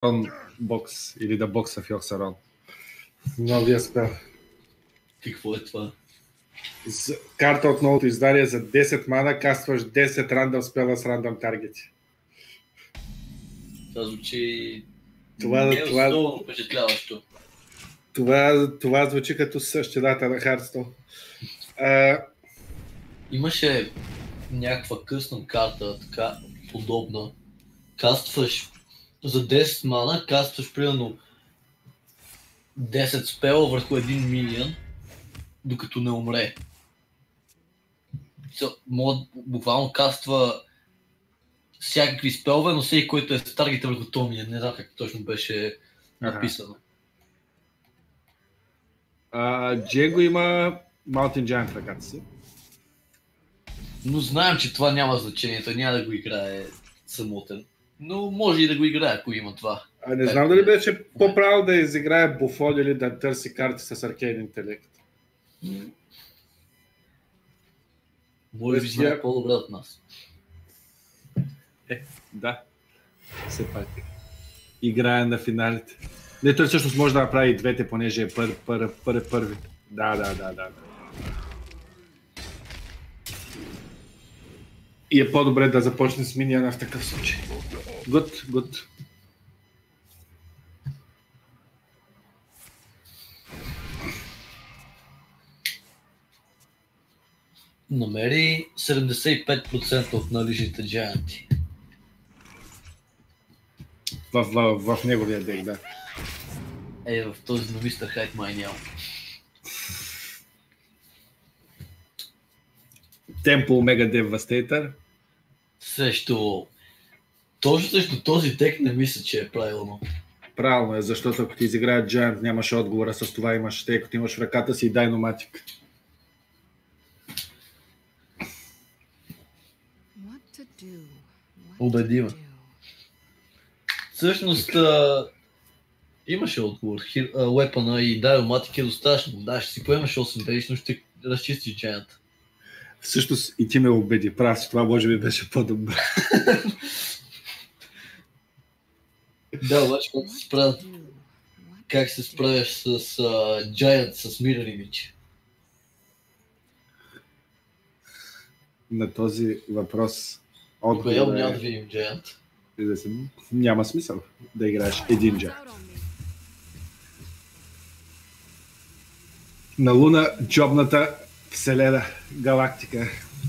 бокс или да бокса в Йорсарон. Новия спел. Какво е това? Карта от новото издание за 10 мана, кастваш 10 рандъм спела с рандъм таргети. Това звучи Това особено впечатляващо. Това звучи като същината на Хардстоун. Имаше някаква късна карта, така подобна. Кастваш за 10 мана, кастваш примерно 10 спела върху един минион, докато не умре. Буквално каства всякакви спелове, но всеки, който е с таргета върху този, не знам как точно беше написано. Джего има Mountain Giant в ръката си. Но знаем, че това няма значение, той няма да го играе самотен. Но може и да го играе, ако има това. Не знам дали беше по-правилно да изиграе Буфон или да търси карти с аркейн интелект. Може би знае по-добре от нас. Да. Все пак. Играе на финалите. Не, той всъщност може да направи и двете, понеже е първи. Да. И е по-добре да започне с миньона в такъв случай. Good. Намери 75% от наличните джаянти. В неговия дек, да. В този на Мистер Хайт май няма. Темпо Омега Девастейтър. Точно срещу този дек не мисля, че е правилно. Правилно е, защото ако ти изиграят Giant, нямаш отговора, с това имаш, тъй като имаш в ръката си и Dynamatic. Убедима. Всъщност имаше отговор. Weapon и Dynamatic е достатъчно. Да, ще си поемаш 8 дейш, но ще разчистиш Giant. Всъщност и ти ме убеди, прав си, това може би беше по-добре. Да, обаче как се справяш с Giant с Mirror Image? На този въпрос отговор няма да видим Giant. Няма смисъл да играеш един Giant. На Луна, джобната вселена, галактика.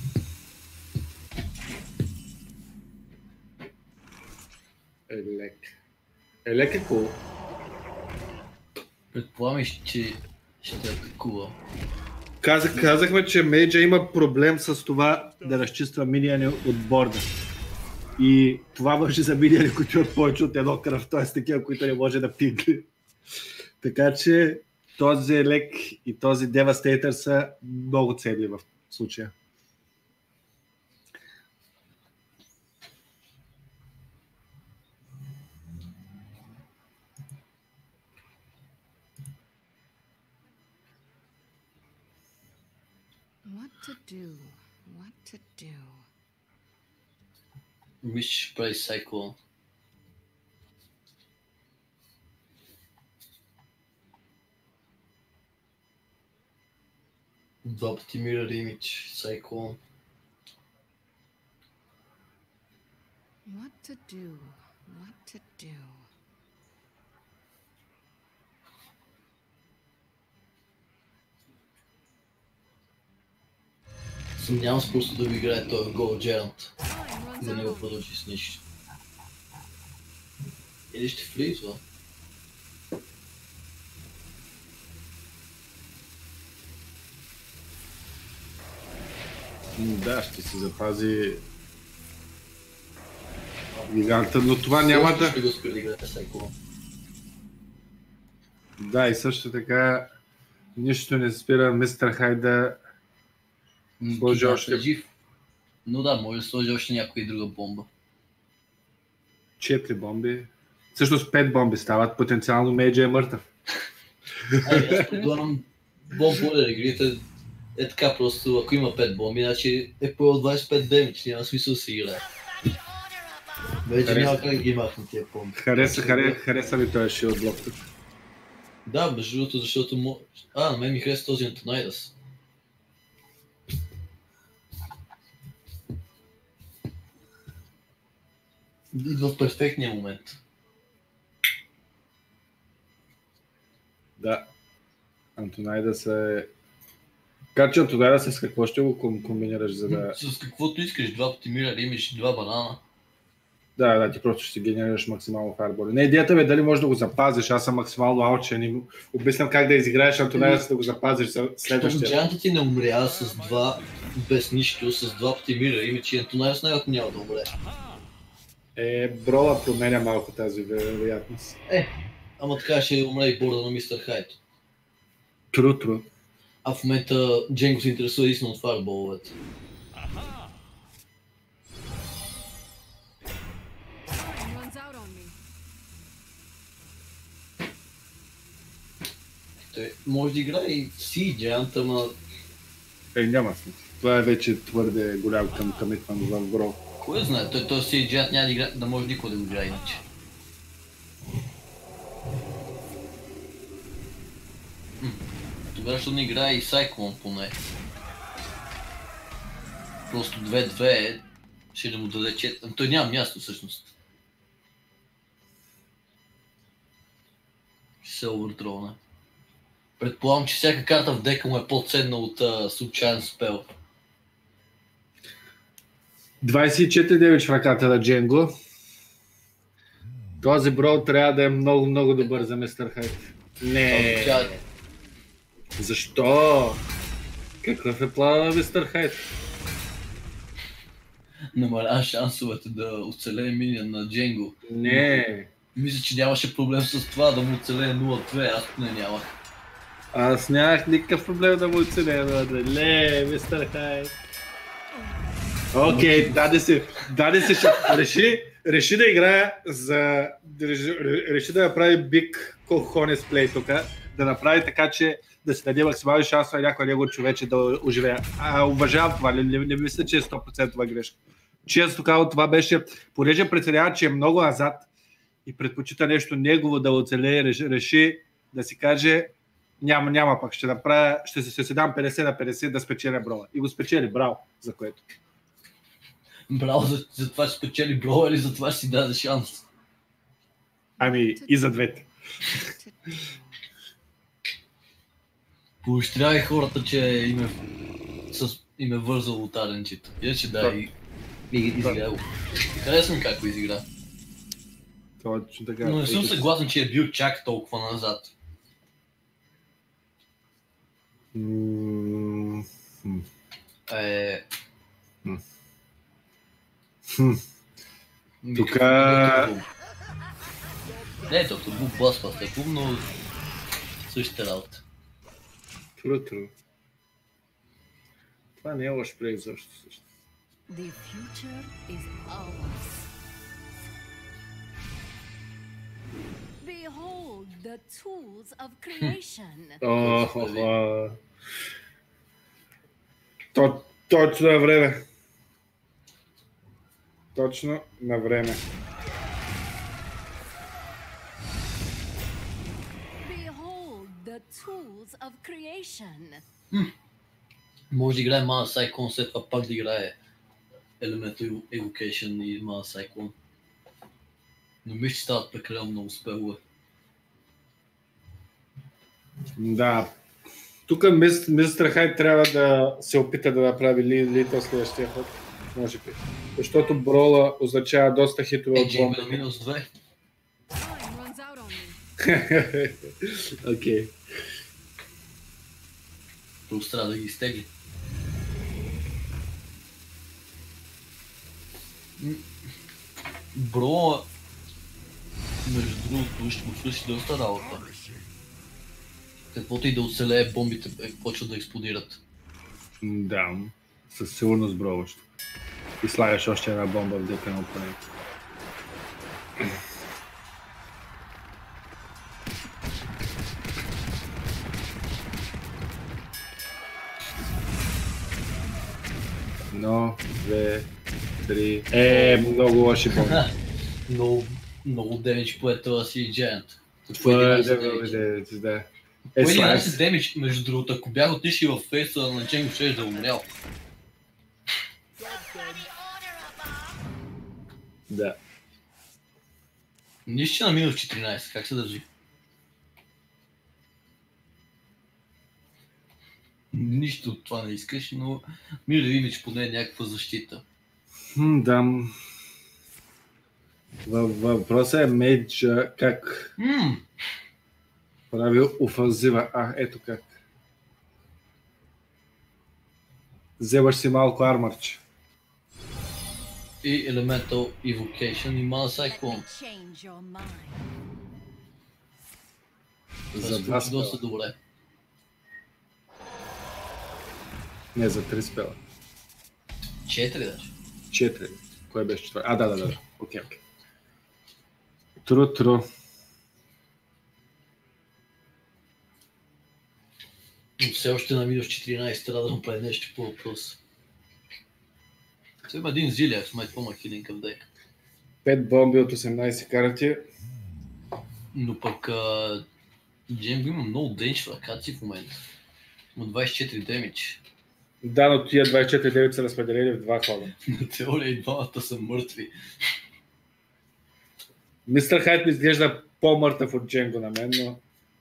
Елек е cool. Предполагаш, че ще атакува. Казахме, че Мейджа има проблем с това да разчиства миньони от борда. И това върши за миньони, които имат повече от едно кръв, т.е. такива, които не може да пигли. Така че този Елек и този Devastator са много ценни в случая. What to do? Мисля, че прави Cyclone. Два пъти Mirror Image, Cyclone. What to do? Съмнявам се просто да ви играе този Gold Giant. Да не го продължи с нищо. Или ще влизва. Да, ще си запази гиганта, но това няма да... Ще го спира да играе Cyclone. Да, и също така нищо не спира Мистер Хайд да сложи още... Жив. Но да, може да сложи още някоя друга бомба. 4 бомби. Всъщност 5 бомби стават, потенциално Мейджа е мъртъв. Аз предлагам бомболер игрите е така просто, ако има 5 бомби, значи е по 25 демидж, няма смисъл да се играе. Вече няма как ги махна тия помни. Хареса ми този шилд блок тук. Да, между другото, защото на мен ми хареса този Антонайдас. Идва в перфектния момент. Да. Антонайдас е... Така че Антонайдас с какво ще го комбинираш, за да... С каквото искаш, 2 пъти мира, имаш 2 банана. Да, ти просто ще генерираш максимално фаерболи. Не, идеята е дали можеш да го запазиш, аз съм максимално аучен и обмислям как да изиграеш Антонайдас да го запазиш за следващия. Джанта ти не умря с 2 без нищо, с 2 пъти мира, иначе Антонайдас най-вероятно няма да умре. Брола променя малко тази вероятност. Ама така ще умре и борда на Мистер Хайт. Тру. А в момента Дженго се интересува истина от фаерболовете. Someone's out on me. Той може да играе и си Giant, ама... Няма смисъл. Това е вече твърде голям комитмент в Бро. Кой знае, той си Giant няма да играе, да може никой да го играе иначе. Тогава ще не играе и Cyclone поне. Просто 2-2 ще да му даде 4. Той няма място всъщност. Ще се овърдроне. Предполагам, че всяка карта в дека му е по-ценна от случайен спел. 24-9 в ръката на Дженго. Този Бро трябва да е много добър за Мистер Хайт. Не. Защо? Какъв е плана на Мистер Хайт? Намаля шансовете да оцелее миния на Дженго. Не. Мисля, че нямаше проблем с това да му оцелее 0-2, аз не нямах. Аз нямах никакъв проблем да му оцелее 0-2. Не, Мистер Хайт. Окей, даде си, реши да играе за... Реши да направи биг кохонес плей тук, да направи така, че да се даде максимални шансове на някой него човече да оживее. Уважавам това, не мисля, че е 100% грешка. Често казвам, това беше, понеже преценява, че е много назад и предпочита нещо негово да оцелее, реши да си каже няма пак, ще се дам 50 на 50 да спечеля Брола. И го спечели, браво, за което. Браво за това, че спечели Брола или за това, че си даде шанс? Ами и за двете. Поощрявай хората, че им е вързало таленчето. Иначе да и изиграл. Харесвам как го изигра. Точно така. Но не съм съгласен, че е бил чак толкова назад. Тука... Не, Доктор Буб блъсква с такова, но същата работа. Тру. Това не е лош плей защо също. The future is ours. Behold the tools of creation. Точно на време. Точно на време. Behold the tools of creation. Може да играе Mana Cyclone, след това пак да играе Elemental Evocation и Mana Cyclone. Но мисля, че стават прекалено много спелове. Да. Тук Мистер Хайт трябва да се опита да направи лита следващия ход. Може би. Защото Брола означава доста хитове от Дженго бомба. на -2. Time runs out on me. Окей. Просто трябва да ги изтегли. Брола, между другото, ще му свърши доста работа. Каквото и да оцелее, бомбите почват да експлодират. Да, със сигурност Брола ще. И слагаш още една бомба в дека на опонента. Едно, две, три... много лоши бомби. Много демидж по това си Giant. Това е да. По 11 демидж, между другото, ако бях отишли в фейса на Дженго, ще да умрял. Да. Нищо на минус 14, как се държи? Нищо от това не искаш, но Мира Имидж поне е някаква защита. Да. Въпросът е Мейдж как прави офанзива. Ето как. Вземаш си малко армърче. И Elemental Evocation и Mana Cyclone. Change your mind. За два спела. Доста добре. Не, за 3 спела. 4 даже. 4. Кой беше четвърти? Да. Окей. Тру. Но все още на минус 14 трябва да му прави нещо по въпрос. Сега има един Зилиак с май по-ма хилинка в дека. 5 бомби от 18 карати. Но пък Дженго има много денч в ръката си в момента. Има 24 демидж. Да, но тия 24-9 са разпределени в 2 хода. На теория и двамата са мъртви. Мистер Хайт ми изглежда по-мъртъв от Дженго на мен, но...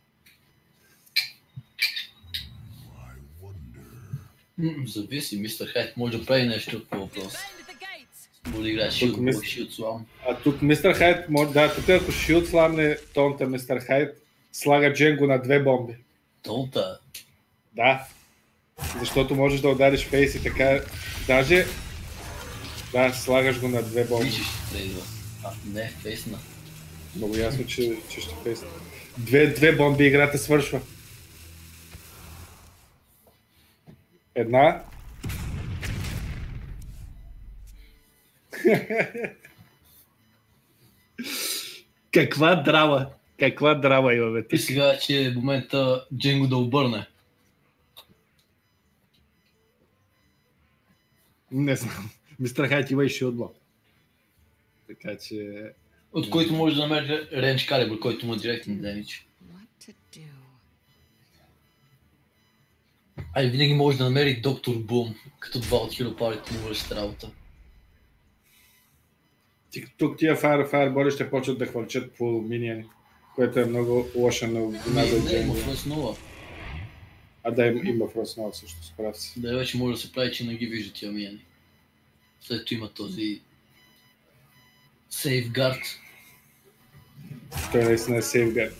Зависи, Мистер Хайт може да прави нещо по въпрос. Defend the gates. Може да играе Shield Slam. А тук Мистер Хайт, тук ако Shield сламне тонта Мистер Хайт, слага Дженго на 2 бомби. Тонта. Да. Защото можеш да удариш фейс и така. Даже... Да, слагаш го на 2 бомби. Вижиш ще трейдва. Не, фейсна. Много ясно, че ще фейсна. 2 бомби играта свършва. Една. Каква драма имаме И сега, че е момента Дженго да обърне. Не знам. Мистер Хайт има и шилдблок. Така че... От който може да намери Range Caliber, който му е директен демидж. What to do? Ай, винаги може да намери Доктор Бум, като 2 от Hero Party му вършите работа. Тук тия фаерболи ще почват да хвърчат по минияни, което е много лоша новина за Не, има Дженго. Frost Nova. Да, има Frost Nova също, справя си. Да, вече може да се прави, че не ги вижда тия мияни. След това има този... Safeguard. Той наистина е сейфгард.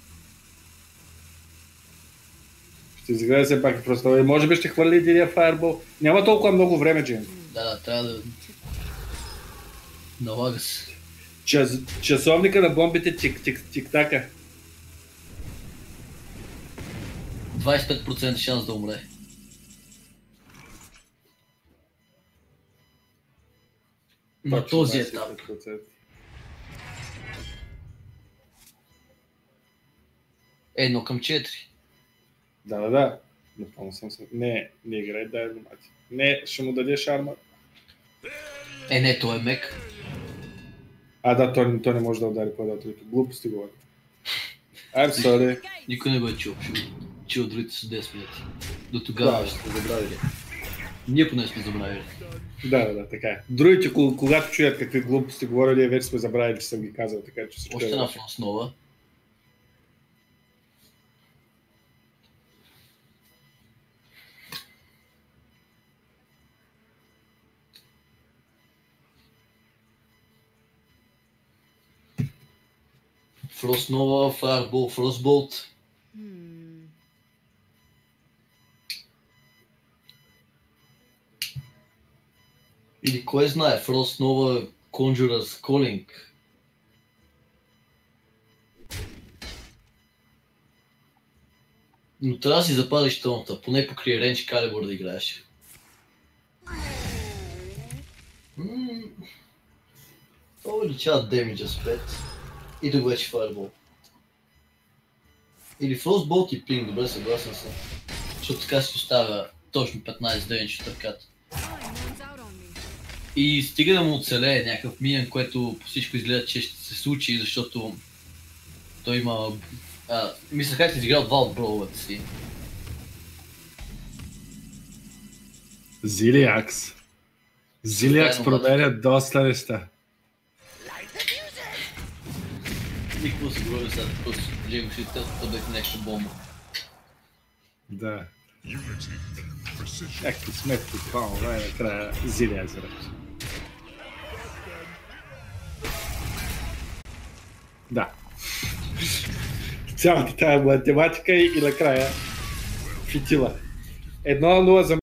Ще изгледа все пак просто. Може би ще хвърли един фаербол. Няма толкова много време, Дженго. Да, трябва да... Налага се. Часовника на бомбите тик-така. 25% шанс да умре. На този етап. 25%. Едно към 4. Да. Напълно съм се. Не играй, дай внимателно. Не, ще му дадеш арма. Не, той е мек. Да, той не може да удари по-дателите. Глупости говори. I'm sorry. Никой не го е чул. Чул другите са 10 минути. До тогава Да. ще сте забравили. Ние поне сме забравили. Да, така е. Другите, когато чуят какви глупости говорили, вече сме забравили, че съм ги казал, така че всичко Още е. една Frost Nova. Frost Nova, Fireball, Frostbolt. Или кой знае, Frost Nova, Conjurer's Calling. Но трябва да си запазиш тонта, поне покрай Range Caliber да играеш. Това увеличава демиджа с 5 и да го вече Fireball. Или Frostbolt и Ping, добре съгласен съм. Защото така си оставя точно 15 демидж в търката. Time runs out on me. И стига да му оцелее някакъв миньън, което по всичко изгледа, че ще се случи, защото той има... мисля, как си изиграл два от броувата си. Зилиакс. Зилиакс променя доста неща. И какво се говори сега, просто Джейко ще тъбек нещо бомба. Да. Някакви сметки, това е накрая Зилиакс ръч. Да. Цялата тая математика и накрая фитила. 1-0 за